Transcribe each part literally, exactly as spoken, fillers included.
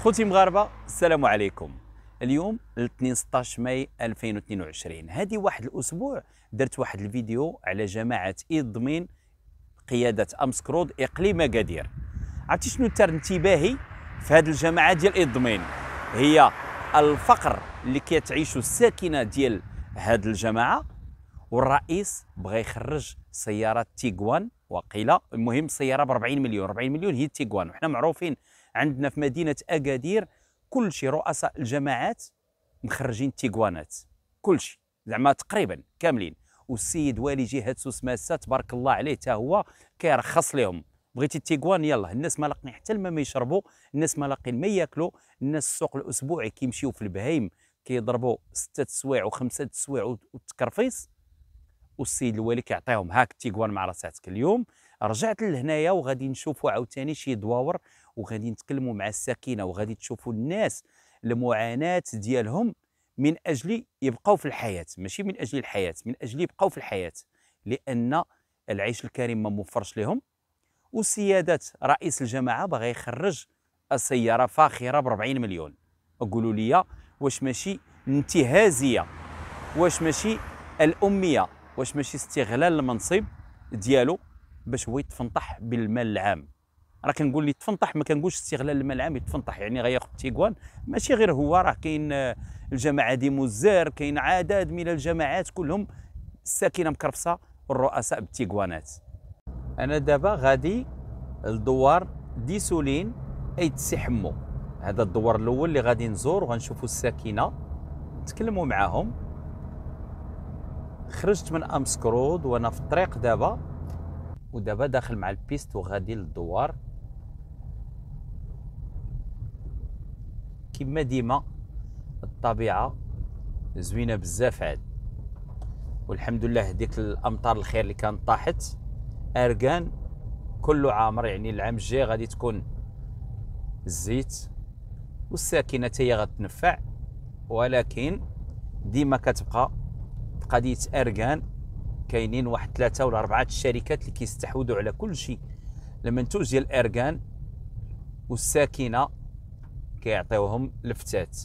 خوتي مغاربه السلام عليكم. اليوم الاثنين ستطاش ماي ألفين واثنين وعشرين، هذه واحد الاسبوع درت واحد الفيديو على جماعه إضمين قياده امسكرود اقليم اكادير. عرفتي شنو تار انتباهي في هذه الجماعه ديال إضمين؟ هي الفقر اللي كتعيشوا الساكنه ديال هذه الجماعه، والرئيس بغى يخرج سياره تيغوان وقيله، المهم سياره ب أربعين مليون، أربعين مليون هي تيغوان، وحنا معروفين عندنا في مدينه اكادير كل شيء رؤساء الجماعات مخرجين تيغوانات، كل شيء زعما تقريبا كاملين. والسيد والي جهه سوس ماسه تبارك الله عليه حتى هو كيرخص لهم، بغيتي التيغوان يلا. الناس ما لاقين حتى الماء ما يشربوا، الناس ما لاقين ما ياكلوا، الناس السوق الاسبوعي كيمشيو في البهايم كيضربوا ستة تسوايع وخمسة تسوايع والتكرفيس، والسيد الوالي كيعطيهم هاك التيغوان مع راساتك. اليوم رجعت لهنايا وغادي نشوفوا عاوتاني شي دواور، وغادي نتكلموا مع الساكنه، وغادي تشوفوا الناس المعاناه ديالهم من اجل يبقاو في الحياه، ماشي من اجل الحياه، من اجل يبقاو في الحياه، لان العيش الكريم ما موفرش لهم. وسياده رئيس الجماعه باغي يخرج السياره فاخره ب أربعين مليون. قولوا لي واش ماشي انتهازيه؟ واش ماشي الاميه؟ واش ماشي استغلال المنصب ديالو باش هو يتفنطح بالمال العام؟ راه كنقول لي تفنطح، ما كنقولش استغلال المال العام، يتفنطح يعني غياخذ تيغوان. ماشي غير هو، راه كاين الجماعه دي موزار، كاين عدد من الجماعات كلهم الساكنه مكرفصه والرؤساء بالتيغوانات. انا دابا غادي لدوار ديسولين ايت سي حمو، هذا الدوار الاول اللي غادي نزور وغنشوفوا الساكنه نتكلموا معاهم. خرجت من امسكرود وانا في الطريق دابا، ودابا داخل مع البيست وغادي للدوار. كما ديما الطبيعه زوينه بزاف عاد، والحمد لله ديك الامطار الخير اللي كانت طاحت اركان كله عامر، يعني العام الجاي غادي تكون الزيت والساكنه حتى هي غتنفع. ولكن ديما كتبقى قضيه اركان، كاينين واحد ثلاثه ولا اربعه الشركات اللي كيستحوذوا على كل شيء المنتوج ديال الاركان، والساكنه كيعطيوهم لفتات.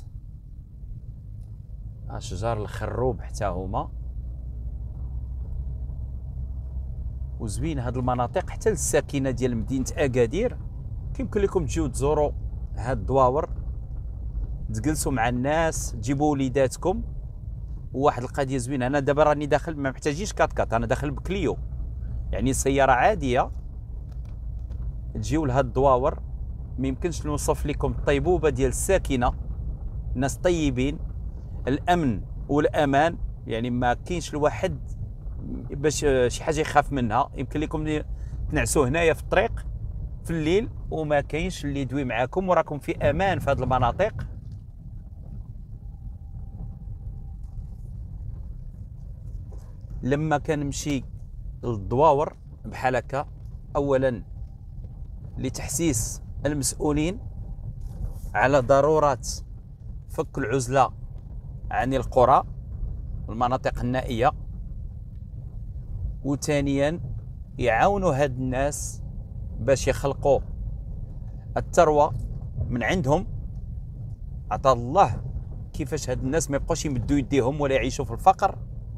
اشجار الخروب حتى هما، وزوين هاد المناطق حتى للساكنه ديال مدينه اكادير. كيمكن لكم تجيو تزوروا هاد الدواور، تجلسوا مع الناس، تجيبوا وليداتكم. وواحد القضيه زوينه، انا دابا راني داخل ما محتاجيش كات كات، انا داخل بكليو، يعني سياره عاديه. تجيو لهاد الدواور، ما يمكنش نوصف لكم الطيبوبه ديال الساكنه، ناس طيبين، الامن والامان، يعني ما كاينش الواحد باش شي حاجه يخاف منها. يمكن لكم تنعسوا هنايا في الطريق في الليل وما كاينش اللي يدوي معاكم، وراكم في امان في هذه المناطق. لما كنمشي للدواور بحال هكا، اولا لتحسيس المسؤولين على ضروره فك العزله عن القرى والمناطق النائيه، وثانيا يعاونوا هاد الناس باش يخلقوا الثروه من عندهم. عطا الله كيفاش هاد الناس ما يبقوش يمدوا يديهم ولا يعيشوا في الفقر.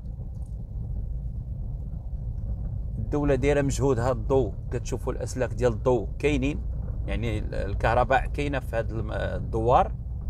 الدوله دايره مجهود. هاد الضوء كتشوفوا الاسلاك ديال الضوء كاينين، يعني الكهرباء كاينه في هاد الدوار.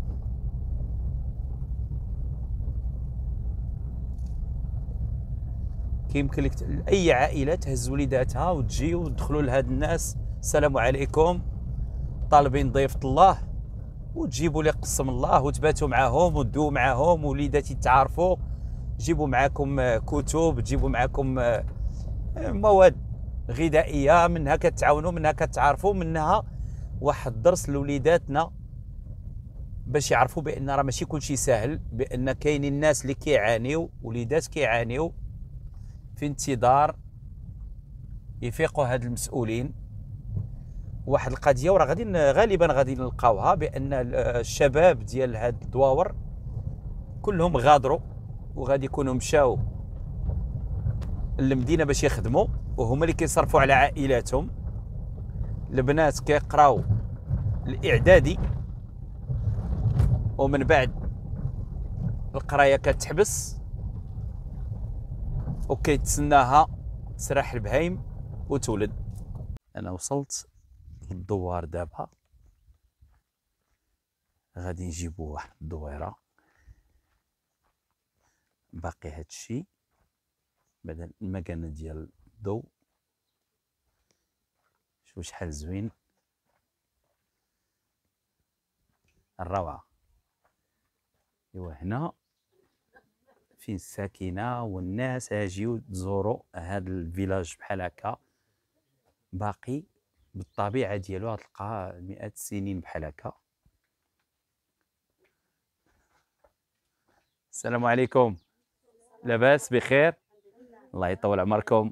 كيمكن لك اي عائله تهز وليداتها وتجي وتدخلوا لهاد الناس، السلام عليكم طالبين ضيفة الله، وتجيبوا لي قسم الله وتباتوا معاهم وتدوا معاهم، وليداتي تعارفوا، جيبوا معاكم كتب، تجيبوا معاكم مواد غذائيه، منها كتعاونوا، منها كتعارفوا، منها واحد الدرس لوليداتنا باش يعرفوا بان راه ماشي كلشي ساهل، بان كاينين الناس اللي كيعانيو، وليدات كيعانيو، في انتظار يفيقوا هاد المسؤولين. واحد القضيه وراه غادي غالبا غادي نلقاوها، بان الشباب ديال هاد الدواور كلهم غادروا وغادي يكونوا مشاو للمدينه باش يخدموا، وهما اللي كيصرفوا على عائلاتهم. البنات كيقراو الاعدادي ومن بعد القرايه كتحبس وكيتسناها تسرح البهايم وتولد. انا وصلت للدوار دابا، غادي نجيبو واحد الدويره. باقي هادشي بعد المكانه ديال الضوء. شوف شحال زوين، الروعه. ايوا هنا فين الساكنه والناس اجيو تزوروا هذا الفيلاج بحال هكا، باقي بالطبيعه ديالو غتلقى مئات السنين بحال هكا. السلام عليكم، لاباس بخير؟ الله يطول عمركم.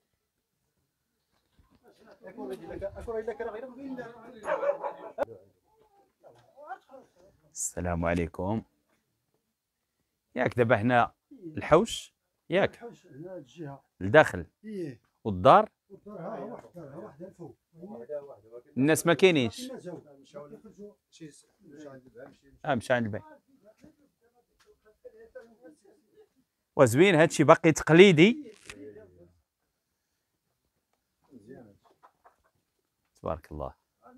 السلام عليكم. ياك دابا هنا الحوش ياك؟ الحوش هنا الجهه لداخل ايه، والدار والدار ها واحد ها واحد الفوق الناس ما كاينينش. الناس هاو اه مشى عند البيت. وزوين هادشي باقي تقليدي. تبارك الله.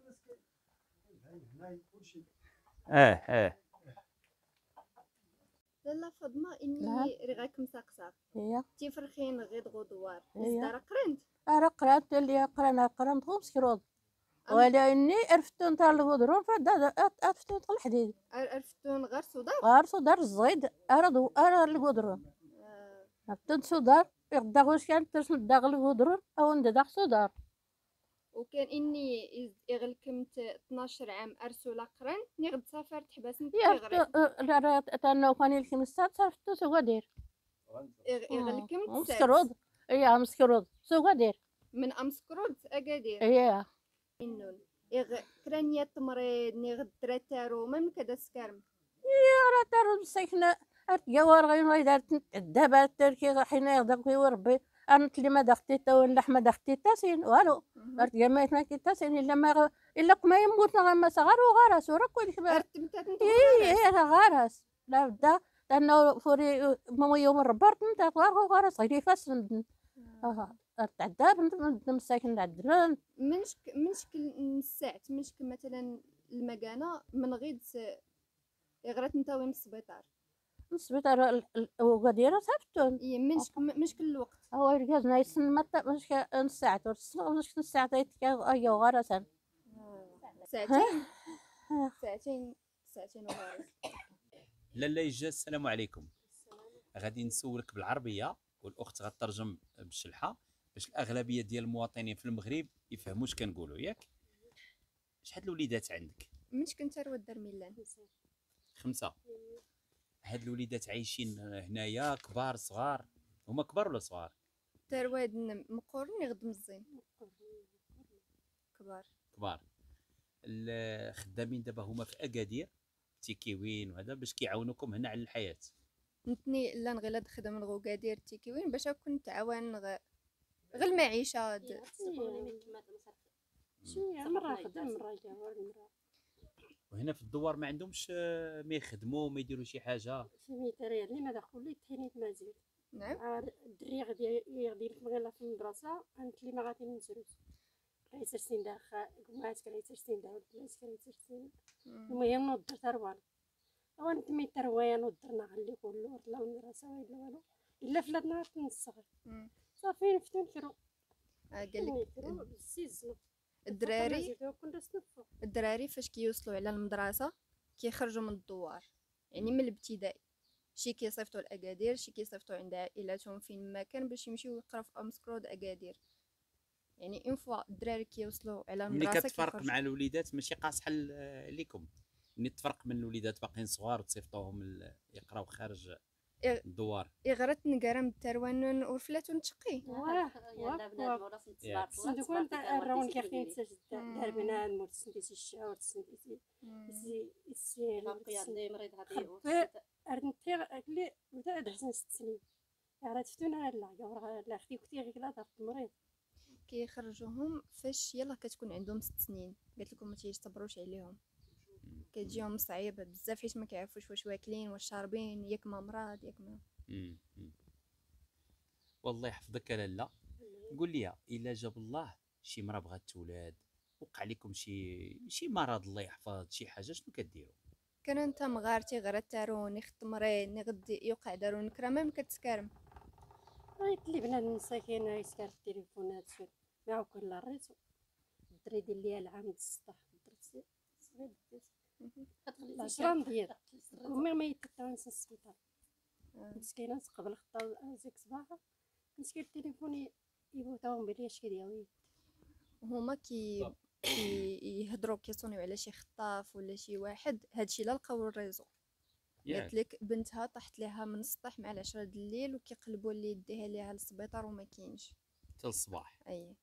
اه اه لاله فاطمه نعم. اني رغاك مسقسق هي تيفرخين غير غدوار هي. الدار قرنت أنا قرأت اللي قرأنا قرأت خمس كروض ولا إني عرفتو نتاع الغدرون فدا عرفتو نتاع الحديد عرفتون غير صدى غارسو دار الزيد أرادو أرا الغدرون عرفتو صدار يغدا واش كان ترسم داخل الغدرون أو نداخل صدار. وكان اني يغلكمت اثناش عام ارسولا قرنت ني غد سافر تحبس نت يا تيغري تانو كان الخمسات صرفتو سوغادير يغلكمت مسكروض. إيه مسكروض سوغادير من امسكرود اكادير إيه انون يغ كرانيا تمريض ني غد تراتارو ميم كدا سكرم راه دارو مسكنة أرتجوار غير ما دارت دابا تركي حين يغدا في وربي أنا اللي ما دختي تا ولا ما دختي تا سين والو أرتجا ما ما كي سين إلا ما إلا ما يموت ما صغار وغارس ورا كل شيء ارتمتات نت إيه إيه غارس لا بدا لأنه فوري مو يوم الربار نتا غار غارس غير فاس اه تعذاب مساكن العذران منش منش نسعت منش مثلا المكانه من غيد يغرات نتاوي من السبيطار السبيطار وغاديرة صافتون اي منش منش كل الوقت هو رجعنا يسن متى مش نص ساعة مش نص ساعة يتكا أيوة غارسان ساعتين ساعتين ساعتين وغارس. لاله يجا السلام عليكم. غادي نسولك بالعربيه والاخت غترجم بالشلحه باش الاغلبيه ديال المواطنين في المغرب يفهموا اش كنقولوا ياك. شحال الوليدات عندك؟ منش كنت روى الدار ميلان خمسه. هاد الوليدات عايشين هنايا كبار صغار؟ هما كبار ولا صغار؟ ترواد مقورن يغد مزين كبار كبار. الخدامين دابا هما في اكادير تيكيوين وهذا باش كيعاونوكم هنا على الحياه. نتني لا نغي لا نخدم نغو كادير تيكيوين باش نكون تعاون غ غير المعيشه د شوية مرة خدم مرة جوار مرة. وهنا في الدوار ما عندهمش ما يخدموا ما يديروا شي حاجه؟ سميت راه اللي ما دخل لي تحنيت مازال. نعم الدري غادي يغدي لك مغيلا في المدرسة أنت اللي ما غادي نزروس كريتر سين داخل قمعات كريتر سين داخل بلاص كريتر سين المهم نوضر تروان أو أنت مي تروايا نوضرنا خلي كله طلعوا المدرسة ولا والو إلا فلات نهار نصغر صافي نفتو نكرو قال لك السيزنو الدراري الدراري فاش كيوصلوا على المدرسه كيخرجوا من الدوار يعني من الابتدائي شي كيصيفطوا لاكادير شي كيصيفطوا عند عائلاتهم فين ما كان باش يمشيو يقراو في امسكرود اكادير يعني اون فوا الدراري كيوصلوا على المدرسه. ملي كتفرق مع الوليدات ماشي قاصحه ليكم ملي تفرق من الوليدات باقيين صغار وتصيفطوهم يقراو خارج الدوار؟ يغرت نقرا من التروان ورفلاتو تشقي واه واه صندوق انت الراون كيخدم تسجد دار بنان مول سنديتي الشعور سنديتي سي باقي عندي مريض هادي ارنتي قلي بدا حسن ست سنين راه تفتونا لا لا اختي كنتي غير كلا دار المريض كيخرجوهم فاش يلا كتكون عندهم ست سنين قالت لكم ما تيصبروش عليهم كتجيهم صعيبه بزاف حيت ما كيعرفوش واش واكلين واش شاربين، ياك ما مرض ياك ما. مم. مم. والله يحفظك يا لاله. قول لي الا جاب الله شي مرا بغات تولاد، وقع لكم شي شي مرض الله يحفظ شي حاجه، شنو كديروا؟ كان انت مغارتي غير تاروني خطمري ني غدي يوقع دارون كرا ما كتسكرم. ريت اللي بنادم مساكين يسكر في التليفونات شوف معاو كل ريتو الدري ديال ليا العام د السطح درت صغير ديت عشرة ديال كومي ما يتطونس السبيطار مسكينه قبل خطا زيك صباح مسكين التليفون يبوطاهم بلي اش كيديروا هما كي يهضروا كيصونيو على شي خطاف ولا شي واحد، هادشي لا لقاو الريزو. قالت لك بنتها طاحت ليها من السطح مع العشرة د الليل وكيقلبوا اللي يديها ليها للسبيطار وما كاينش حتى الصباح. اي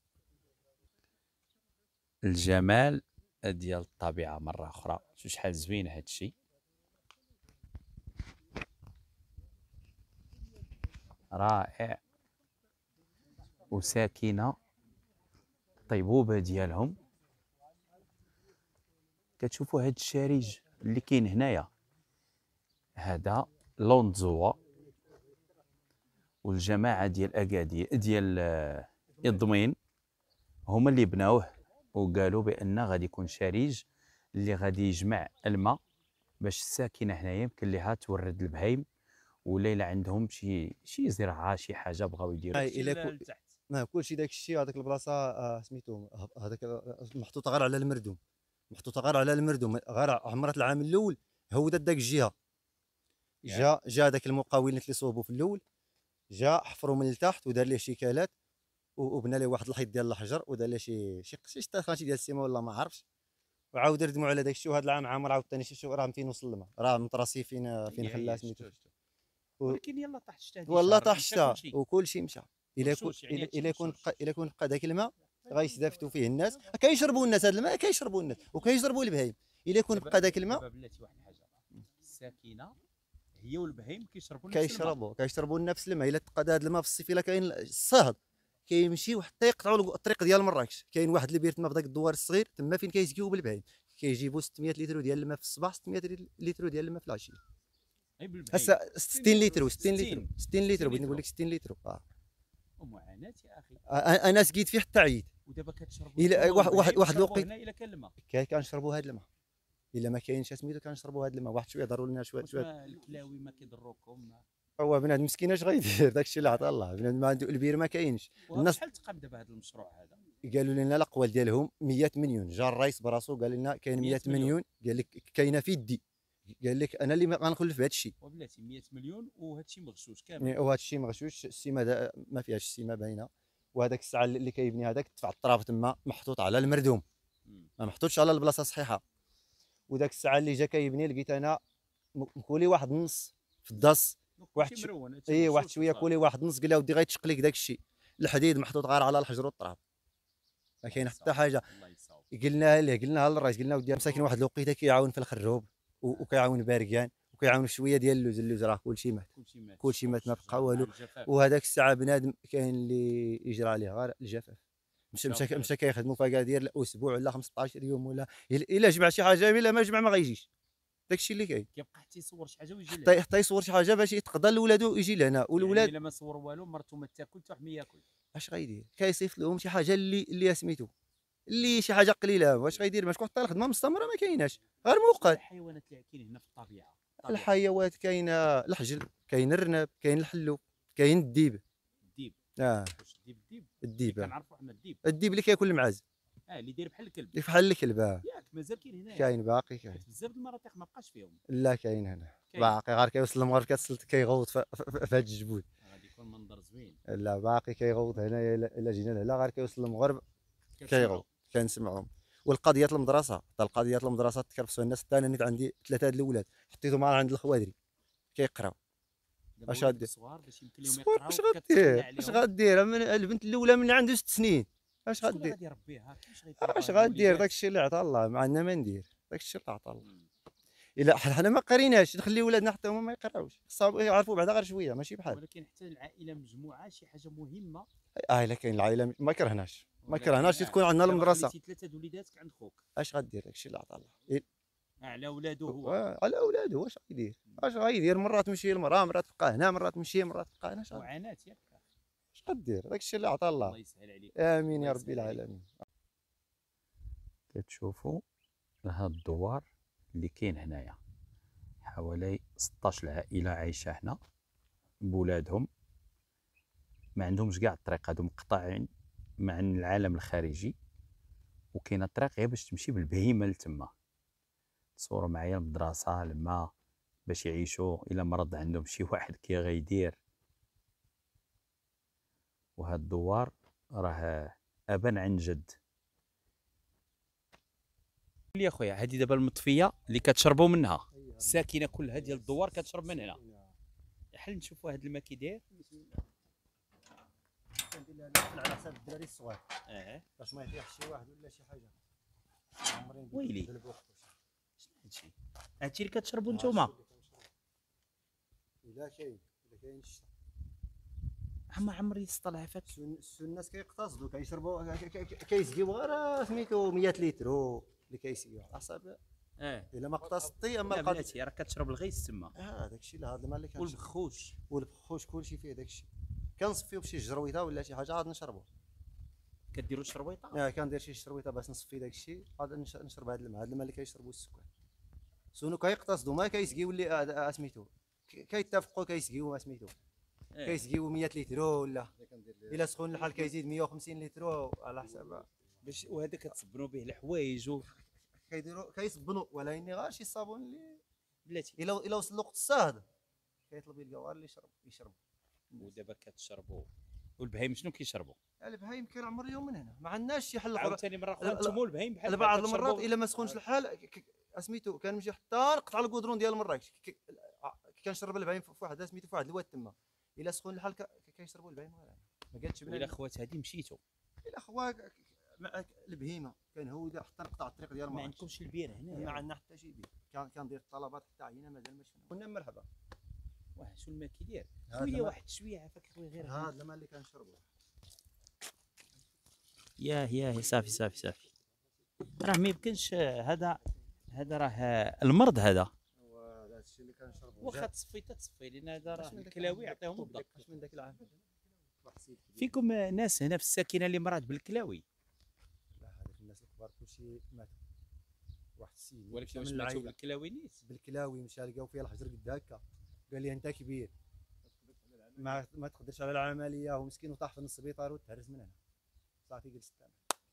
الجمال ديال الطبيعه مره اخرى، شو شحال زوين هادشي. رائع. وساكنه الطيبوبه ديالهم. كتشوفوا هاد الشارج اللي كاين هنايا، هذا لوندزوا والجماعه ديال اكادير ديال اضمين هما اللي بناوه، وقالوا بان غادي يكون شارج اللي غادي يجمع الماء باش الساكنه هنايا يمكن لها تورد البهايم، ولا الا عندهم شي شي زراعه شي حاجه بغاو يديروا الا ما كلشي داك الشيء. هذاك البلاصه آه سميتو هذاك محطوطه غير على المردوم، محطوطه غير على المردوم، غير عمرت العام الاول هودت داك الجهه. جا جا داك المقاولين اللي صوبوا في الاول، جا حفروا من التحت ودار ليه شيكالات وبنى ليه واحد الحيط ديال الحجر ودار ليه شي شي شي شي ديال السيما ولا ما عرفتش، وعاود ردموا على داك الشيء. وهذا العام عامر عاوتاني شي راه فين وصل الماء، راه مطراسي فين فين خلاه سميتو. ولكن يلا طاح الشتا والله طاح الشتا وكلشي مشى. الا كون يعني الا كون بقى الا كون بقى داك الماء غيستافدوا فيه الناس، كيشربوا الناس هذا الماء كيشربوا الناس وكيشربوا البهايم. الا كون بقى داك الماء بلاتي واحد الحاجه، الساكنه هي والبهايم كيشربوا نفس الماء، كيشربوا كيشربوا نفس الماء. الا تقاد هذا الماء في الصيف الا كاين الصهد كيمشيو حتى يقطعوا الطريق ديال مراكش. كاين واحد اللي بيرت ما في داك الدوار الصغير تما فين كيسقيو بالبهايم، كيجيبوا ستمية لتر ديال الماء في الصباح، ستمية لتر ديال الماء في العشيه. هسه ستين لتر ستين لتر ستين لتر بغيت نقول لك ستين لتر. اه ومعاناه يا اخي. انا سقيت فيه حتى عييت. ودابا كتشربوا الى واحد واحد الوقت هنا الا كان الماء كنشربوا هذا الماء، الا ما كاينش سميتو كنشربوا هذا الماء. واحد شويه ضروا لنا شويه شويه. الكلاوي ما كيضروكم؟ هو بنادم مسكين اش غيدير؟ داك الشيء اللي عطاه الله. بنادم ما عنده البير ما كاينش. الناس شحال تقام دابا هذا المشروع هذا؟ قالوا لنا الاقوال ديالهم مية مليون. جا الرئيس براسو قال لنا كاين مية مليون، قال لك كاينه في يدي، قال لك انا اللي غنخلف بهذا الشيء. وبلاتي مية مليون وهذا الشيء مغشوش كامل. وهذا الشيء مغشوش، السيمه ما فيهاش السيمه باينه. وهذاك الساعه اللي كيبني هذاك دفع الطراف تما محطوط على المردوم، ما محطوطش على البلاصه صحيحه. وداك الساعه اللي جا كيبني لقيت انا مكولي واحد النص في الداس، واحد اي واحد شويه كولي واحد النص. قال له ودي غيتشق لك داك الشيء. الحديد محطوط غير على الحجر والطراب، ما كاين حتى حاجه. قلنا له قلنا للرئيس قلنا ودي مساكن واحد الوقيته كيعاون في الخروب وكيعاون باركان وكيعاون شويه ديال اللوز. اللوز راه كلشي مات كلشي مات ما بقى والو. وهذاك الساعه بنادم كاين اللي يجرى عليه غير الجفاف. مشى مشى مشى كيخدموا فقادير اسبوع ولا خمسطاش يوم ولا الا جمع شي حاجه، الا ما جمع ما غيجيش. داكشي اللي كاين. كيبقى حتى يصور شي حاجه ويجي حتى حتى يصور شي حاجه باش يتقضى لولادو يجي لهنا. والولاد يعني الا ما صور والو مرتو ما تاكل حتى واحد ما ياكل. اش غيدير؟ كيصيفط لهم شي حاجه اللي اللي سميتو اللي شي حاجه قليله. واش غيدير؟ باش حتى الخدمه مستمره ما كايناش غير موقت. الحيوانات اللي كاين هنا في الطبيعه، الحيوانات كاينه الحجل، كاين الرنب، كاين الحلو، كاين الديب. الديب اه الديب الديب الديب كنعرفوا حنا الديب. الديب اللي كياكل المعز، اه اللي داير بحال الكلب. بحال الكلب. اه ياك مازال كاين هنا؟ كاين باقي كاين بزاف د المناطق ما بقاش فيهم. لا كاين هنا باقي، غير كيوصل للمغرب كتسلط كيغوط في هاد الجبول. غادي يكون منظر زوين. لا باقي كيغوط هنا. الا جينا لهنا غير كيوصل للمغرب كيغوط كنسمعهم. والقضيه المدرسه حتى القضيه المدرسه تكرفسوا الناس. حتى انا نيت عندي ثلاثه د الاولاد حطيتهم مع عند الخوادري كيقراو. اش غادير؟ الصغار باش يمكن لهم يقراو. اش غادير؟ اش غادير؟ من البنت الاولى من عنده ست سنين. اش غادير؟ غادي يربيها كيفاش غيدير؟ اش غادير؟ داك الشيء اللي عطا الله، ما عندنا ما ندير. داك الشيء اللي عطا الله. الا حنا ما قريناش نخلي ولادنا حتى هما ما يقراوش، خصهم يعرفوا بعدا غير شويه ماشي بحال. ولكن حتى العائله مجموعه شي حاجه مهمه. اه الا كاين العائله ما كرهناش ما كرهناش تكون عندنا المدرسه. ثلاثه د وليداتك عند خوك اش غدير؟ داك الشيء اللي عطا الله. على ولادو هو. و- على اولادو واش غيدير اش غيدير مرات تمشي للمراه مرات تلقاه هنا مرات تمشي مرات تلقاه هنا اش غادير؟ معاناه ياك. اش غدير داك الشيء اللي عطا الله الله. يسهل عليك. امين الله يا ربي يسهل عليك. العالمين. كتشوفوا هاد الدوار اللي كاين هنايا حوالي ستطاش العائله عايشه هنا بولادهم، ما عندهمش كاع الطريق، هادو مقطعين مع العالم الخارجي، وكاينه الطريق غير باش تمشي بالبهيمه لتما. تصوروا معايا المدرسه الماء باش يعيشوا، الا مرض عندهم شي واحد كي غيدير. وهاد الدوار راه ابا عن جد. قول لي يا خويا، هذه دابا المطفيه اللي كتشربوا منها، الساكنه كلها ديال الدوار كتشرب من هنا. حل نشوفوا هذا الماء كي داير. كندير لها نقفل على حساب الدراري الصغار اه باش ما يطيحش شي واحد ولا شي حاجه. عمري ندير ويلي. بالبوخ وشي. شنو هادشي؟ هادشي اللي كتشربوا نتوما؟ الا كاين الا كاين الشتا. ما عمري سطلع فات. السن- السن- الناس كيقتصدوا كيشربوا ك- ك- ك- كيسقيو غير سميتو مية لتر اللي كيسقيو على حساب اه الا ما اقتصدتي اما لا القضيه. بلاتي راه كتشرب الغيس تما اه داك الشيء هذا الماء اللي كنشرب والبخوش. والبخوش كلشي فيه داك الشيء. كنصفيو بشي جرويطه ولا شي حاجه عاد نشربو. كديروا الشرويطه. اه كندير شي شرويطه باش نصفي داك الشيء عاد نش- نشرب هذا الماء. هذا الماء اللي كيشربوا السكان سونو كيقتصدوا ما كيسقيو اللي آه، آه، سميتو ك- كيتفقوا كيسقيو ما سميتو آه. كيسقيو مية لتر ولا الا سخون الحال كيزيد مية وخمسين لتر على حساب باش وهذا كتصبنوا به الحوايج و كيديروا كيصبنوا. ولكن غير شي صابون اللي بلاتي. الا الا وصل وقت الصهد كيطلب يلقاو غير اللي يشرب يشرب. ودابا كتشربوا والبهايم شنو كيشربوا؟ البهايم كنعمر اليوم من هنا ما عندناش شي حل اخر. عاوتاني مره اخرى لا- لا- نتوما البهايم بحال على بعض المرات الا ما سخونش الحال ك- ك- سميتو كنمشي حتى نقطع الكودرون ديال مراكش ك- ك- كنشرب البهايم في واحد سميتو في واحد الواد تما. الا سخون الحال ك- كيشربوا البهايم غير هنا. ما قالتش ولا بلا خوات هادي مشيتو الا خوا ك- مع البهيمه كنهودها حتى نقطع الطريق ديال ما مراكش. عندكمش البير ما هنا؟ عندنا حتى شي بير. كان كندير الطلبات حتى عينا مازال ما شفنا. كنا مرحبا. واه شو الماء كيدير؟ هذا شويه الماء- واحد شويه عافاك خويا غير هذا الماء اللي كنشربوا. ياه ياه صافي صافي صافي. راه ما يمكنش هذا هذا راه المرض هذا. وهذا الشيء اللي كنشربوا. واخا تصفي تصفي لان هذا راه اش من داك الكلاوي العام؟ يعطيهم الضغط. اش من داك العام؟ واحد السيد كبير. فيكم ناس هنا في الساكنه اللي مرات بالكلاوي، لا هذوك الناس الكبار كلشي ماتوا. واحد السيد ولكن مشى واش من ماتوا العائله بالكلاوي نيت؟ بالكلاوي مشى لقاو فيها الحجر قد هكا. قال لي انت كبير ما ما تقدرش على العمليه ومسكين وطاح في نص السبيطار وتهرس من هنا. صافي جلست انا.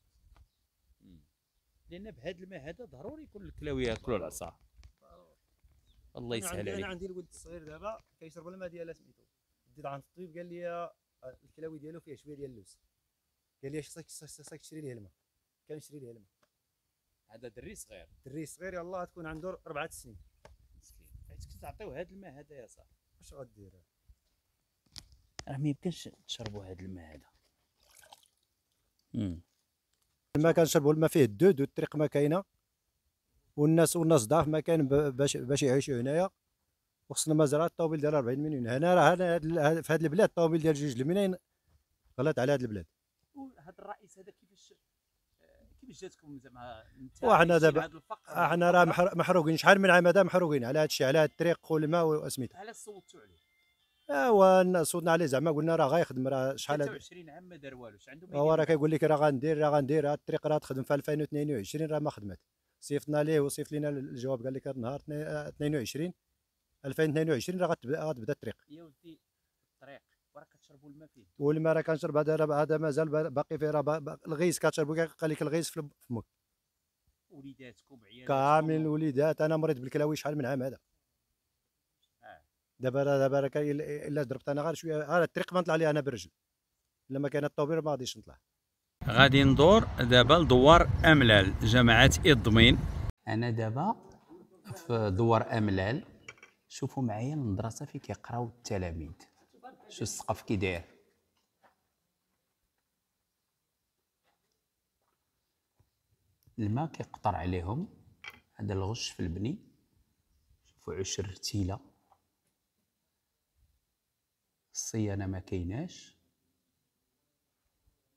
لان بهذا الماء هذا ضروري يكون الكلاوي ياكلوا العصا. الله أنا يسهل عندي- انا عليك. عندي الولد الصغير دابا كيشرب الماء ديال سميتو. ديت عند الطبيب قال لي آه، الكلاوي ديالو فيها شويه ديال اللوز. قال لي اش خصك خصك تشري ليه الماء. كنشري ليه الماء. هذا دري صغير الدري صغير يلاه تكون عنده اربعه سنين. مسكين، عيتك تعطيو هذا الماء هذا يا صاحبي. اش غدير؟ راه ما يمكنش تشربوا هذا الماء هذا. امم الماء كنشربوا الماء فيه الدود والطريق ما كاينه والناس والناس ضعف ما كاين ب- باش باش يعيشوا هنايا. وخصنا مزرعه الطوبيل ديال أربعين مليون. هنا راه هذا هذا- في هذه البلاد الطوبيل ديال جوج الملايين غلط على هذه البلاد. وهذا الرئيس هذا كيفاش كيفاش جاتكم زعما وحنا دابا- هذا الفقر احنا راه محر- محروقين شحال من عام هذا محروقين على هذا الشيء على هذا الطريق والماء وسميتو. علاش صوتوا عليه؟ ايوا صوتنا عليه زعما قلنا راه غيخدم راه شحال ثلاثة هذا. وعشرين عام ما دار والو، اش عنده ما هو راه يدير؟ كيقول لك راه غندير راه غندير هاد الطريق راه تخدم في ألفين واثنين وعشرين راه ما خدمت. صيفطنا ليه وصيفط لنا الجواب قال لك هذا النهار اثنين وعشرين ألفين واثنين وعشرين راه غتبدا غتبدا الطريق. يا ولدي الطريق وراه كتشربوا الماء فيه. والماء راه كنشرب هذا راه هذا مازال باقي فيه راه با- با- الغيس كتشربو قال لك الغيس في فمك. وليداتكم عيالاتكم كامل الوليدات. انا مريض بالكلاوي شحال من عام هذا. آه. دابا راه دابا راه كاين الا ضربت انا غير شويه غير الطريق ما نطلع ليها انا بالرجل. الا ما كان الطوبير ما غاديش نطلع. غادي ندور دابا لدوار املال جماعه اضمين. انا دابا في دوار املال. شوفوا معايا المدرسه فين كيقراو التلاميذ. شو السقف كي داير. الماء كيقطر عليهم. هذا الغش في البني. شوفوا عش الرتيله. الصيانه ما كايناش.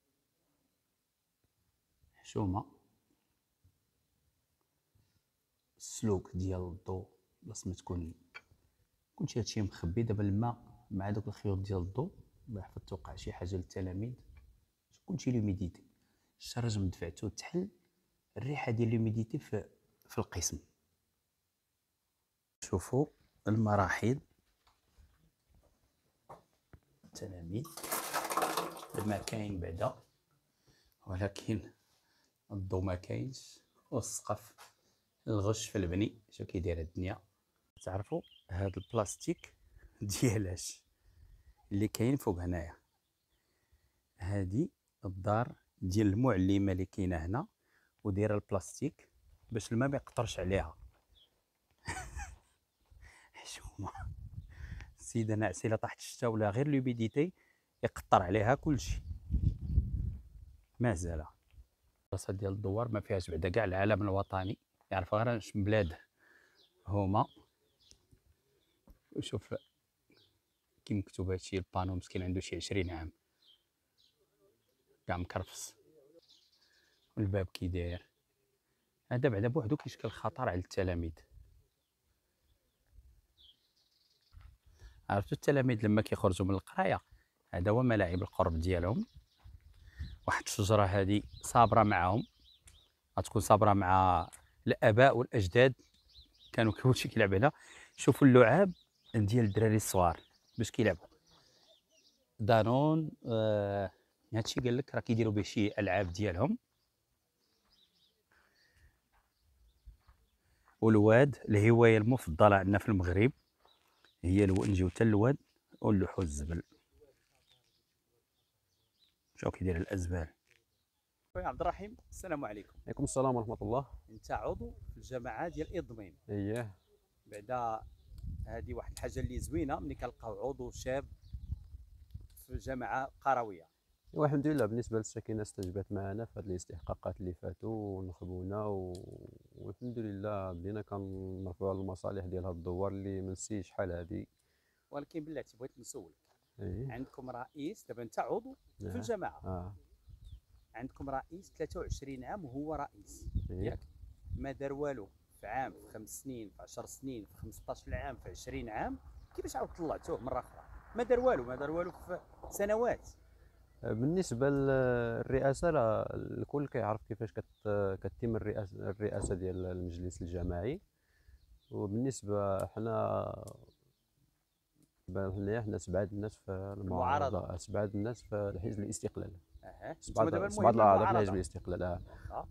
حشومه. السلوك ديال الضوء بلاص ما تكون كلشي هادشي مخبي. دابا الماء مع دوك الخيوط ديال الضوء الله يحفظ توقع شي حاجه للتلاميذ كلشي لوميديتي. الشرج مدفعتو تحل الريحه ديال لوميديتي في في القسم. شوفوا المراحل التلاميذ الماء كاين بعدا ولكن الضوء ما كاينش والسقف الغش في البني. شو كيداير الدنيا. تعرفوا هذا البلاستيك ديالاش اللي كاين فوق هنايا، هذه الدار ديال المعلمه اللي كاينه هنا ودايره البلاستيك باش الماء ما يقطرش عليها. حشومه السيده ناعسه الا طاحت الشتا ولا غير لوبيديتي يقطر عليها كلشي. مازال البلاصه ديال الدوار ما فيهاش بعدا كاع العلم الوطني، يعرف غير اش من بلاد هما. وشوف كي مكتوب هادشي البانو مسكين عنده شي عشرين عام كاع مكرفس. والباب كي داير هذا بعدا بوحدو كيشكل خطر على التلاميذ. عرفتوا التلاميذ لما كيخرجوا من القرايه هذا هو ملاعب القرب ديالهم. واحد الشجره هذه صابره معهم، غتكون صابره مع الاباء والاجداد كانوا كلشي كيلعب هنا. شوفوا اللعاب ديال الدراري الصغار باش كيلعبوا دانون. آه هادشي قال لك راه كيديروا به شي العاب ديالهم. والواد الهوايه المفضله عندنا في المغرب هي نجيو حتى الواد ونلوحوا الزبل. شوف كيدير الازبال. خويا عبد الرحيم السلام عليكم. عليكم السلام ورحمة الله. انت عضو في الجماعه ديال اضمين. اييه بعدا هذه واحد الحاجه اللي زوينه ملي كنلقاو عضو شاب في الجماعه قرويه. والحمد لله بالنسبة للسكينة استجابت معنا في هذه الاستحقاقات اللي فاتوا ونخدمونا و... والحمد لله بدينا كنرفعوا على المصالح ديال هاد الدوار اللي منسي شحال هادي. ولكن بلاتي بغيت نسولك، ايه عندكم رئيس دابا انت عضو نعم. في الجماعه اه عندكم رئيس ثلاثة وعشرين عام وهو رئيس إيه. ياك ما دار والو في عام في خمس سنين في عشر سنين في خمسطاش عام في عشرين عام، كيفاش عاود طلعتوه مره اخرى؟ ما دار والو ما دار والو في سنوات. بالنسبة للرئاسة راه الكل كيعرف كيفاش كت... كتتم الرئاسة الرئاسة ديال المجلس الجماعي. وبالنسبة حنا حنايا حنا سبعة الناس في المعارضة، سبعة الناس في الحزب الاستقلال. اها سبعة سبعة الاعضاء في حزب الاستقلال. اه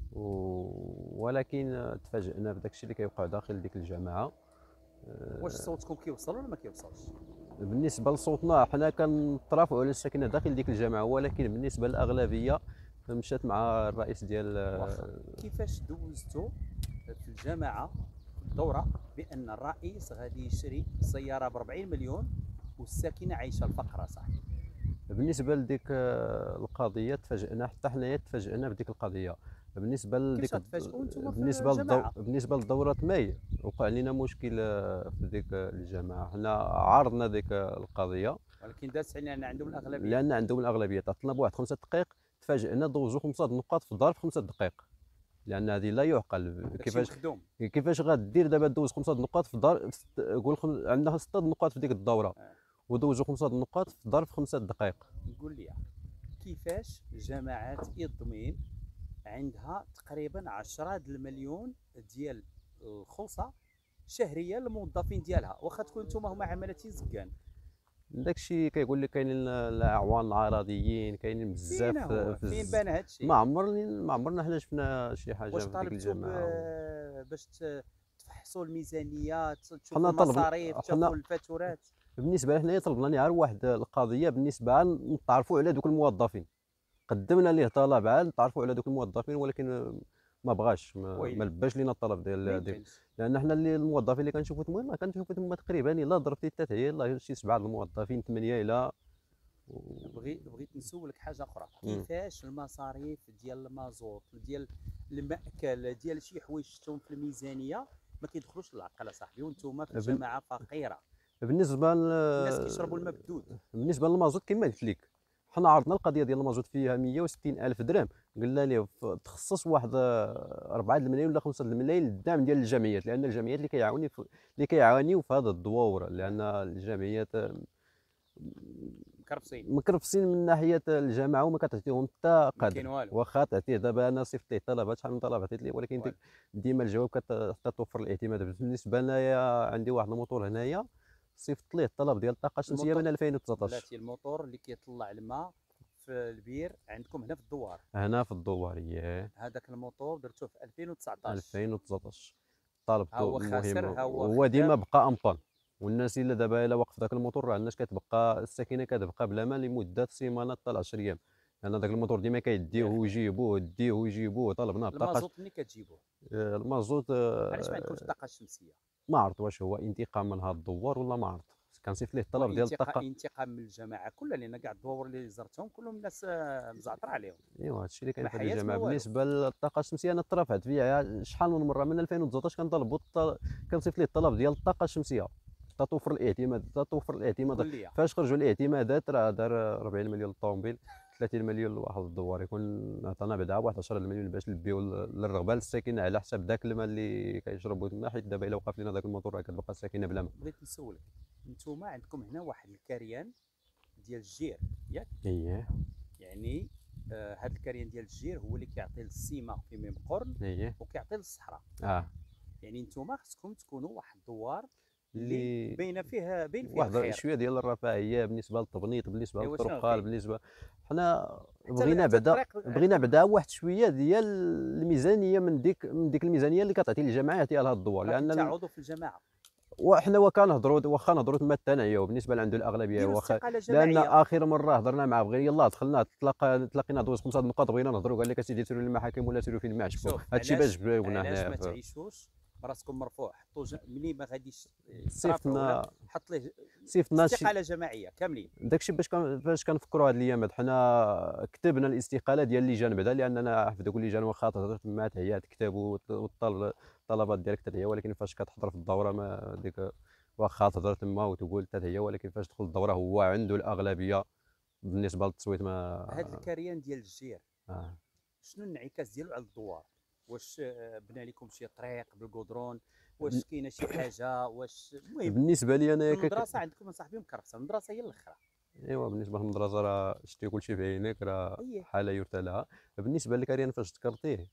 و... ولكن تفاجئنا بداك الشيء اللي كيوقع داخل ديك الجماعة. واش صوتكم كيوصل ولا ما كيوصلش؟ بالنسبه لصوتنا حنا كنترافعوا على السكنه داخل ديك الجماعه، ولكن بالنسبه للاغلبيه مشات مع الرئيس ديال. كيفاش دوزتوا في الجماعه الدوره بان الرئيس غادي يشري سياره ب أربعين مليون والساكنه عايشه الفقر صاحبي؟ بالنسبه لديك القضيه تفاجئنا، حتى حنايا تفاجئنا بديك القضيه. بالنسبه لديك بالنسبه للدو... بالنسبه لدوره ماي وقع لنا مشكل في ديك الجماعه. حنا عارضنا ديك القضيه ولكن دازت علينا ان عندهم الاغلبيه. لان عندهم الاغلبيه طلبنا بواحد خمسة دقائق تفاجئنا دوزوا خمسة النقاط في ظرف خمسة دقائق، لان هذه لا يعقل. كيفاش كيفاش غدير دابا دوز خمسة النقاط في ظرف قول خم... عندنا ستة النقاط في ديك الدوره آه. ودوزوا خمسة النقاط في ظرف خمسة دقائق. قول لي كيفاش جماعات اضمين عندها تقريبا عشرة المليون ديال الخلصه شهريه للموظفين ديالها، واخا تكون نتوما هما عماله زكان؟ داكشي كيقول لك كاينين الاعوان العراضيين كاينين بزاف. فين, فين بان هادشي؟ ما عمرني ما عمرنا حنا شفنا شي حاجه واش في ديك الجماعه. ب... باش تفحصوا الميزانيات تشوفوا المصاريف تشوفوا الفاتورات؟ بالنسبه لنا طلبنا غير واحد القضيه بالنسبه نتعرفوا على دوك الموظفين، قدمنا ليه طلب عاد نتعرفوا على دوك الموظفين، ولكن ما بغاش ما, ما لباش لينا الطلب ديال ديال لان حنا اللي الموظفين اللي كنشوفوا تما كنشوفوا تما تقريبا الا ضربتي حتى هي يلاه شي سبعه الموظفين ثمانيه الى و... بغيت بغيت نسولك حاجه اخرى، كيفاش المصاريف ديال المازوط ديال المأكل ديال شي حوايج شفتهم في الميزانيه ما كيدخلوش للعقل صاحبي وانتم في جماعه فقيره؟ بالنسبه ل... الناس كيشربوا الماء بالدود. بالنسبه للمازوط كما قلت لك حنا عرضنا القضيه ديال المازوت فيها مية وستين الف درهم، قلنا ليه ف- تخصص واحد أربعة الملايين ولا خمسة الملايين للدعم ديال الجمعيات، لان الجمعيات اللي كيعاوني في اللي كيعانيو في هذا الدواور، لان الجمعيات مكرفسين مكرفسين من ناحيه الجامعه وما كتعطيهم حتى ما كاين قدر، والو. واخا تعطيه. دابا انا صيفط ليه طلبات، شحال من طلب عطيت ليه، ولكن والو. ديما الجواب كت- كتوفر الاعتماد. بالنسبه لنايا عندي واحد الموتور هنايا صيفط ليه الطلب ديال الطاقه الشمسيه الموتور- من ألفين وتسعطاش. بلاتي الموتور اللي كيطلع الماء في البير عندكم هنا في الدوار، هنا في الدواريه هذاك الموتور درتوه في ألفين وتسعطاش. ألفين وتسعطاش ها طالبته. هو خاسر، المهم ها هو هو ديما خدام. بقى امبان، والناس الا دابا الا وقف ذاك الموتور راه الناس كتبقى الساكنه كتبقى بلا ما لمده سيمانات حتى عشرة ايام، لان ذاك الموتور ديما كيديوه ويجيبوه يديوه ويجيبوه. طلبنا الطاقه المازوت منين كتجيبوه؟ آه، المازوت آه، علاش ما عندكمش الطاقه الشمسيه؟ ما عرفت واش هو انتقام من هذا الدوار ولا ما عرفت. كنصيفط ليه الطلب ديال وانتقا- الطاقه. انتقام من الجماعه كلها، لان كاع الدواور اللي زرتهم كلهم الناس آه، مزعطره عليهم. ايوا هادشي اللي كاين ما في هذه حياة ما الجامعه. والو. بالنسبه للطاقه الشمسيه انا ترافعت فيها شحال من مره من ألفين وتسعطاش كنطلبوا الط- كنصيفط ليه الطلب ديال الطاقه الشمسيه حتى توفر الاعتماد حتى توفر الاعتماد. قول لي فاش خرجوا الاعتمادات راه دار أربعين مليون للطوموبيل، ثلاثين مليون لواحد الدوار، يكون عطانا بعدا واحد عشرة المليون باش نلبيو للرغبه للساكنه على حساب ذاك الماء اللي كيشربوا تما، حيت دابا الا وقف لنا ذاك الموتور راه كتبقى الساكنه بلا ماء. بغيت نسولك، نتوما عندكم هنا واحد الكريان ديال الجير ياك؟ اييه يعني آه هذا الكريان ديال الجير هو اللي كيعطي للسيما في ميم قرن اييه وكيعطي للصحراء. اه يعني نتوما خصكم تكونوا واحد الدوار اللي اللي باينه فيه باين فيه واحد الخير. شويه ديال الرفاهيه بالنسبه للتبنيط، بالنسبه إيوا شنو للطرقال، كاين؟ بالنسبه حنا حتى- بغينا حتى بعدا الطريق بغينا بعدا واحد شويه ديال الميزانيه من ديك من ديك الميزانيه اللي كتعطي الجماعه يعطيها لهذا الدوار، راك انت لان عضو في الجماعه، وحنا وكنهضروا واخا نهضروا تما الثنائيه وبالنسبه لعنده الاغلبيه ديروا واخا، استقاله لان جماعيه. اخر مره هضرنا معاه بغينا يلاه دخلنا تلاقى تلاقينا دوز خمسه نقاط بغينا نهضروا، قال لك اسيدي سيروا للمحاكم ولا سيروا فين ما عجبكم. شوف هادشي علاش- باش جاوبنا علاش هنا ما في- تعيشوش راسكم مرفوع، حطوا ج... ملي ما غاديش صيفطنا حط ليه صيفطنا شي استقاله جماعيه كاملين. داكشي باش كان فاش كنفكروا هاد الايامات حنا كتبنا الاستقاله ديال اللجان بعدا، لاننا في دوك اللجان واخا تهضر تما تهيا تكتب والطلب الطلبات ديالك تهيا، ولكن فاش كتحضر في الدوره ما ديك واخا تهضر تما وتقول تهيا، ولكن فاش تدخل الدوره هو عنده الاغلبيه بالنسبه للتصويت. ما هذا الكريان ديال الجير آه. شنو الانعكاس ديالو على الدوار؟ واش آه، بنى لكم شي طريق بالقدرون؟ واش كاينه شي حاجه؟ واش المهم بالنسبه لي انا كك... المدرسه عندكم اصاحبي مكرفسه، المدرسه هي الاخرى. ايوا بالنسبه للمدرسه راه شتي كلشي بعينيك، راه أيه. حاله يرثى لها. بالنسبه لكريان فاش ذكرتيه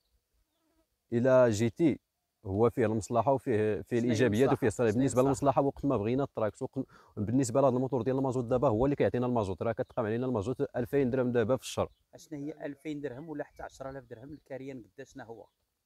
الى جيتي هو فيه المصلحه وفيه فيه شنو هي الايجابيات المصلحة؟ وفيه السلبيات. شنو هي بالنسبه المصلحة؟ للمصلحه وقت ما بغينا التراكس وق... بالنسبه لهذا الموتور ديال المازوت دابا هو اللي كيعطينا المازوت، راه كتقام علينا المازوت ألفين درهم دابا في الشهر. اشنا هي ألفين درهم ولا حتى عشرة آلاف درهم الكريان قداشنا هو؟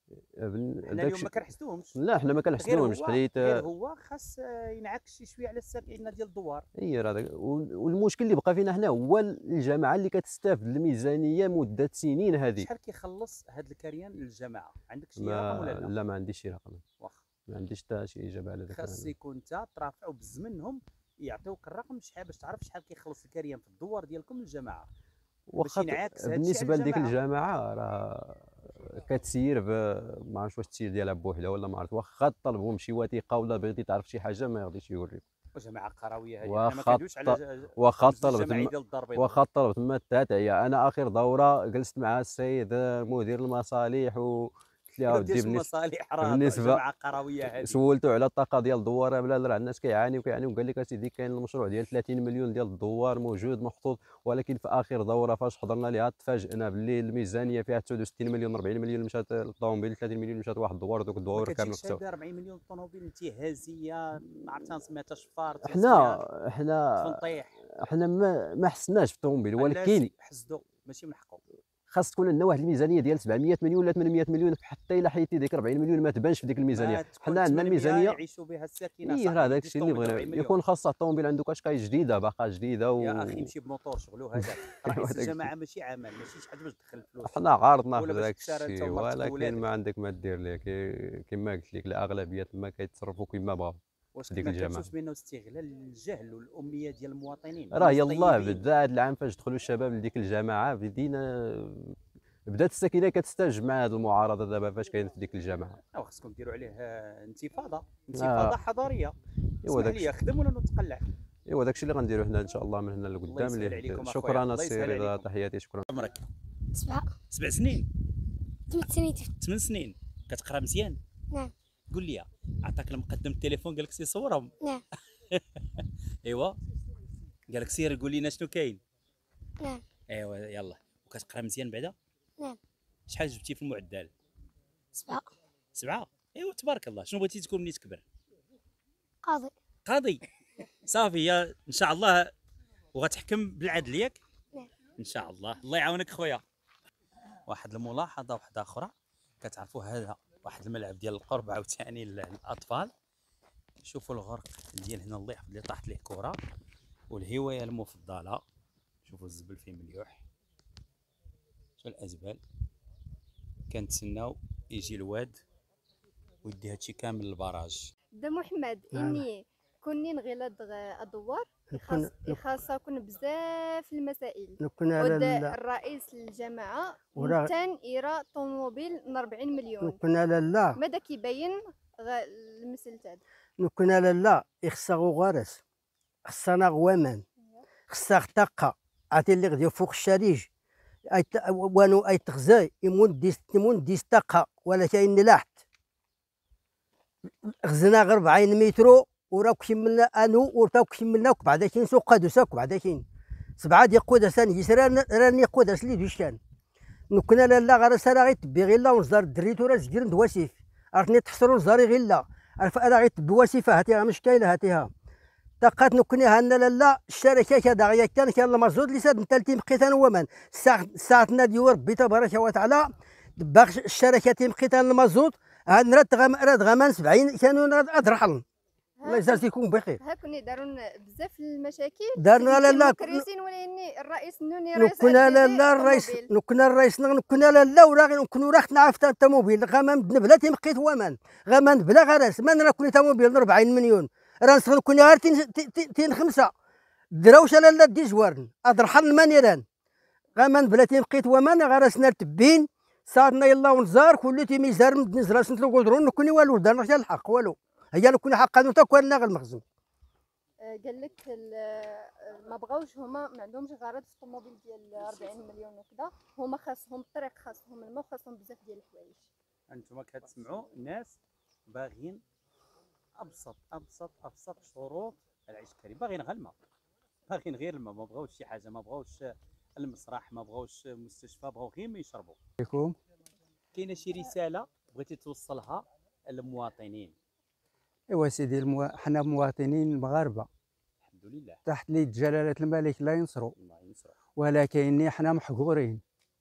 بن- حنا اليوم داكشي- ما كنحسدوهمش. لا حنا ما غير كنحسدوهمش هو حيت غير هو خاص آه، ينعكس شي شويه على الساكنه ديال الدوار. هي راه داك- وال- والمشكل اللي بقى فينا هنا هو الجماعه اللي كتستافد الميزانيه مده سنين هذه. شحال كيخلص هذا الكريان للجماعه؟ عندك شي ما رقم ولا لا؟ لا ما عنديش شي رقم، واخا ما عنديش حتى شي اجابه على ذاك خاص الرقم. يكون انت ترافعوا بالزمنهم يعطيوك الرقم شحال باش تعرف شحال كيخلص الكريان في الدوار ديالكم للجماعه. واخا ينعكس هادشي على بالنسبه لديك الجماعة. الجماعه راه كتسير ب... ما عرفتش واش التسيير ديالها بوحدها ولا ما عرفت، واخا طلبهم شي وثيقه ولا بغيتي تعرف شي حاجه ما غاديش يوريك. وجماعه قرويه هذه، واخا حنا ما كندويش على ط- ج- واخا الرمز طلبت الجماعي الم- ديال الدار البيضاء. واخا طلبت ما تاعي انا اخر دوره جلست مع السيد مدير المصالح وقلت له ما ودي ديرش بالنسبه المصالح راه بالنسبة- جماعه قرويه هذه. سولته على الطاقه ديال الدوار بلا لا، الناس كيعانيو وكيعانيو، وقال لك اسيدي كاين المشروع ديال ثلاثين مليون ديال الدوار موجود محطوط، ولكن في اخر دوره فاش حضرنا ليها تفاجئنا باللي الميزانيه فيها تسعة وستين مليون أربعين مليون مشات للطوموبيل، ثلاثين مليون مشات لواحد الدوار، ودوك الدوار ما كامل كتجيش خساو. هذا أربعين مليون طوموبيل انتهازيه ما عرفتها سميتها شفار حنا حنا تنطيح. حنا ما, ما حسناش في الطوموبيل، ولكن حسدوا ماشي من حقهم. خاص تكون عندنا واحد الميزانيه ديال سبعمية مليون ولا ثمانمية مليون، حتى الا حيدتي ديك أربعين مليون ما تبانش في ديك الميزانيه. ما تكون حنا عندنا ثمانمية الميزانيه يعيشوا بها الساكنه. ايه صاحبي، راه دير داك الشيء اللي طوموبيل بغينا أربعين مليون. يكون خاص الطوموبيل عنده كاشكاي جديده باقا جديده و... يا اخي مشي بموتور شغلو هذاك. رئيس هذاك الجماعه ماشي عمل، ماشي شي حاجه باش تدخل الفلوس. حنا عارضنا ولا في باش ذاك تشارى انت الشيء، ومرتك ولكن وولادك. ما عندك ما دير ليه كي- كما قلت لك الاغلبيه تما كيتصرفوا كما بغاو. واش ديك ما الجماعة. كتشوفش بانه استغلال الجهل والاميه ديال المواطنين؟ راه الناس يلاه طيبين. بدا هذا العام فاش دخلوا الشباب لديك الجماعه بدينا بدات الساكنه كتستهج مع هذه المعارضه دابا فاش كاينه في ديك الجامعه. أو خصكم ديروا عليه آه، انتفاضه انتفاضه حضاريه. ايوا اسمح داك لي خدم ولا نتقلع. ايوا داكشي اللي غنديرو هنا ان شاء الله من هنا لقدام. يسهل عليكم اللي أخويا، شكرا الله السي يسهل رضا، عليكم. تحياتي، شكرا. عمرك سبعة سبع سنين ثمان سنين. ثمان سنين كتقرا مزيان؟ نعم. قول لي، عطاك المقدم التليفون قال لك سي صورهم؟ نعم. ايوا قال لك سير قول لنا شنو كاين؟ نعم. ايوا يلا. وكتقرا مزيان بعدا؟ نعم. شحال جبتي في المعدل؟ سبعة. سبعة؟ ايوا تبارك الله. شنو بغيتي تكون ملي تكبر؟ قاضي. قاضي. صافي يا ان شاء الله، وغتحكم بالعدل ياك؟ نعم. ان شاء الله. الله يعاونك خويا. واحد الملاحظه واحده اخرى، كتعرفوا هذا واحد الملعب ديال القرب عاوتاني للاطفال. شوفوا الغرق ديال هنا، الله يحفظ اللي طاحت ليه كره. والهوايه المفضله، شوفوا الزبل فيه مليوح. شو الازبال، كنتسناو يجي الواد ويدي هادشي كامل للبراج. دا محمد نعم. اني كوني نغيلاد الدوار نكون- يخاصكم بزاف المسائل. نكون على ود ال- الرئيس الجماعه ورا- ممتن يرى طوموبيل من أربعين مليون. نكون على لا ماذا كيبين غ- المثل تاع نكون على لا يخصها غوارس، خصنا غوامان، خصها غتاقة عرفتي اللي غادي فوق الشريج أيت- وانو ايتغزاي يمون ديس يمون ديستاقة ولا كاين لاحت غزنا غير أربعين مترو وراك كملنا انو وراك كملناك بعدا كاين سوق قادوساك بعدا كاين سبعه ديال قدسان يسران راني قدس اللي دوشان. نكون لا لا غير سرا غير تبي غير لا ونزار دريتو راه جدير دواسيف عرفتني تحصروا نزاري غير لا عرف انا غير تبي واسيفه هاتيها مش كاينه هاتيها طاقات نكوني هنا لا لا الشركه كذا غيا كان كان المرزود اللي ساد انت تيمقيت انا ومن الساعه ساعتنا ديال ربي تبارك وتعالى باغ الشركه تيمقيت المازوت هاد راه غام راه غامان سبعين كانوا ادرحل الله يجازيكم يكون بخير. ها كوني دارون بزاف المشاكل دارنا لا لا كريسين ولاني الرئيس نوني رئيس نكون لا أدري لا الرئيس طوموبيل. نكون الرئيس نكون لا لا وراه نكون راه نعرف الطوموبيل غامان بلا تيمقيت ومان غامان بلا غراس ما راه كوني طوموبيل أربعين مليون راه نسخن كوني غير تين تين- تين خمسه دراوش لا لا دي جوارن اضرحل المانيران غامان بلا تيمقيت ومان غراسنا تبين صارنا يلا ونزار كل تيميزار نزرا سنت لو قدرون نكوني والو دارنا حتى الحق والو هي نكون حق انو تاكلنا غير المخزن. آه، قال لك ال- آه، ما بغاوش هما ما عندهمش غرض في الطوموبيل ديال أربعين مليون وكذا، هما خاصهم الطريق خاصهم الماء خاصهم بزاف ديال الحوايج. انتم كتسمعوا ناس باغيين ابسط ابسط ابسط شروط العيش الكريم، باغيين غير الماء، باغيين غير الماء، ما بغاوش شي حاجه، ما بغاوش المسرح، ما بغاوش مستشفى، بغاو غير ما يشربوا. عليكم كاينه شي رساله بغيتي توصلها للمواطنين؟ ايوا سيدي المو... حنا مواطنين مغاربه الحمد لله. تحت يد جلاله الملك لا ينصروا الله ينصرك. ولكن حنا محقورين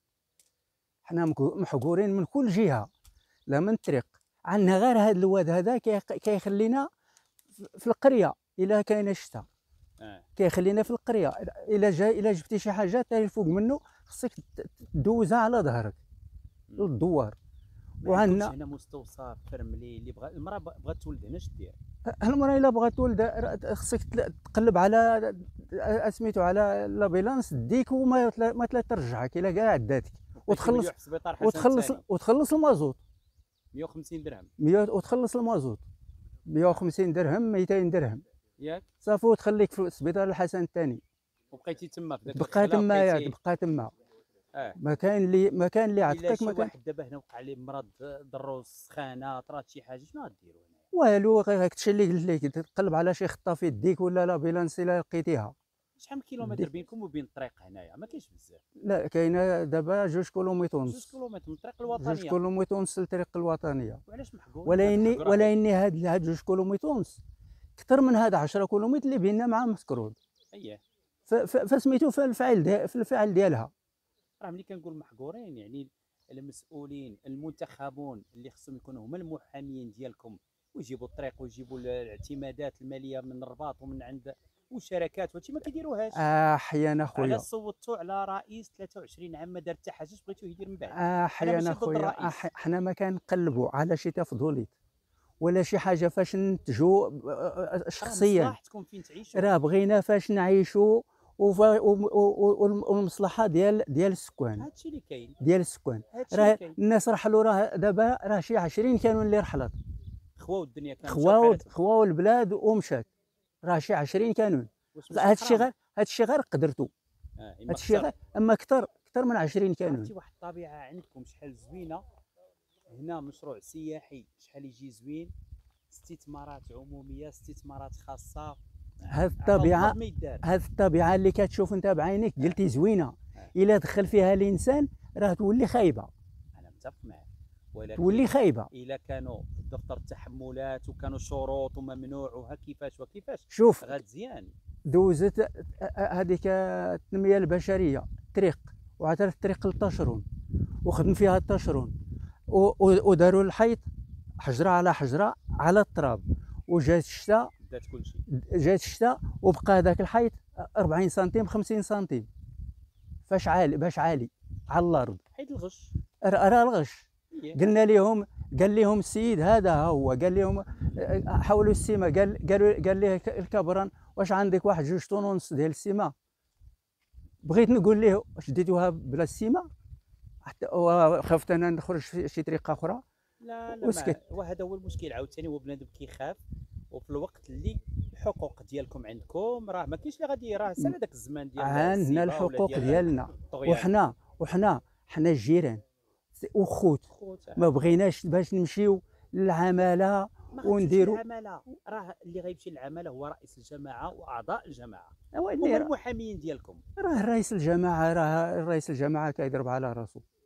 حنا مك- محقورين من كل جهه لا من طريق عندنا غير هذا الواد هذا كي- كيخلينا في- في القريه الا كاينه الشتاء اه كيخلينا في القريه الا جا الا جبتي شي حاجه تاهي فوق منه خصك ت- تدوزها على ظهرك الدوار. وعندنا- وعندنا هنا مستوصف فرملي اللي بغى المراه بغات تولد هنا اش دير؟ المراه الا بغات تولد ر- خصك تل- تقلب على سميتو على لابيلانس ديك وما تلا- ما تلا ترجعك الا كاع عداتك وتخلص في سبيطار حسن وتخلص الثاني. وتخلص المازوت مية وخمسين درهم مية وتخلص المازوت مية وخمسين درهم ميتين درهم ياك، صافي وتخليك في سبيطار الحسن الثاني وبقيتي تما في ذاك بقى الخلا تما ياك بقيتي- بقى تما اه. مكان اللي مكان اللي الا عطاك شي مكان واحد دابا هنا وقع عليه مرض ضروس سخانه طرات شي حاجه شنو غديروا هنا؟ والو غير هاك الشيء اللي قلت لك تقلب على شي خطه في يديك ولا لابيلانس الا لقيتيها. شحال من كيلومتر بينكم وبين الطريق هنايا؟ ما كاينش بزاف. لا كاينه دابا جوج كيلومتر جوج ونص كيلومتر من الطريق جوج الوطنيه. كيلومتر ونص للطريق الوطنيه. وعلاش محقور؟ ولا اني ولا اني هاد هاد جوج كيلومتر ونص اكثر من هاد عشرة كيلومتر اللي بيننا مع مسكرود اييه. ف- ف- فسميتو في الفعل دي في الفعل ديالها. راه ملي كنقول محقورين يعني المسؤولين المنتخبون اللي خصهم يكونوا هما المحاميين ديالكم ويجيبوا الطريق ويجيبوا الاعتمادات الماليه من الرباط ومن عند والشركات وهادشي ما كيديروهاش. احيانا خويا علاش صوتوا على رئيس ثلاثة وعشرين عام ما دار حتى حاجه بغيتوه يدير من بعد؟ احيانا ماشي ضد خويا الرئيس. أح- حنا ما كنقلبوا على شي تفضيلات ولا شي حاجه فاش ننتجوا شخصيا، مصلحتكم فين تعيشوا. راه بغينا فاش نعيشوا وفا- و- و- و- والمصلحه ديال ديال السكان هادشي اللي كاين، ديال السكان. هادشي راه اللي كاين. الناس رحلوا راه دابا راه شي عشرين كانوا اللي رحلت خواو الدنيا كانت خواو خواو البلاد ومشات راه شي عشرين كانون واش لا ماشي هذا الشيء حرام؟ غير هذا الشيء غير قدرتو، آه، هذا إما الشيء اختار. غير اما اكثر اكثر من عشرين كانوا. عرفتي واحد الطبيعه عندكم شحال زوينه هنا، مشروع سياحي شحال يجي زوين، استثمارات عموميه استثمارات خاصه. هذه عطا الطبيعه الله ما يدار. هذه الطبيعه اللي كتشوف انت بعينيك قلتي زوينه، الا دخل فيها الانسان راه تولي خايبه، انا متفق معك، ولكن تولي خايبه. الا كانوا دفتر التحملات وكانوا شروط وممنوع وها كيفاش وكيفاش شوف غتزيان. دوزت هذيك التنميه البشريه طريق، وعثرت الطريق ثلاثة اشهر وخدم فيها ثلاثة اشهر، وداروا الحيط حجره على حجره على التراب، وجات الشتاء بدات كلشي. جات الشتاء وبقى هذاك الحيط أربعين سنتيم خمسين سنتيم، فاش عالي باش عالي على الارض، حيد الغش. راه راه الغش. إيه. قلنا لهم قال لهم السيد هذا ها هو، قال لهم حولوا السيما، قال قالوا قال ليه الكبران واش عندك واحد جوج طن ونص ديال السيما؟ بغيت نقول ليه واش ديتوها بلا السيما، حتى خفت انا نخرج في شي طريقه اخرى. لا لا وسكت. ما- وهذا هو المشكل عاوتاني، هو بنادم كيخاف، وفي الوقت اللي الحقوق ديالكم عندكم راه ما كاينش اللي غادي، راه سال هذاك الزمان ديال عندنا السيبة ولا الحقوق ديال ديالنا، الطغيان. وحنا وحنا حنا الجيران وخوت، خوت، ما بغيناش باش نمشيو للعماله ما ونديروا. غتمشيش للعماله، راه اللي غيمشي للعماله هو رئيس الجماعه واعضاء الجماعه، أوا هما اللي المحامين ديالكم. راه رئيس الجماعه، راه رئيس الجماعه كيضرب على راسو.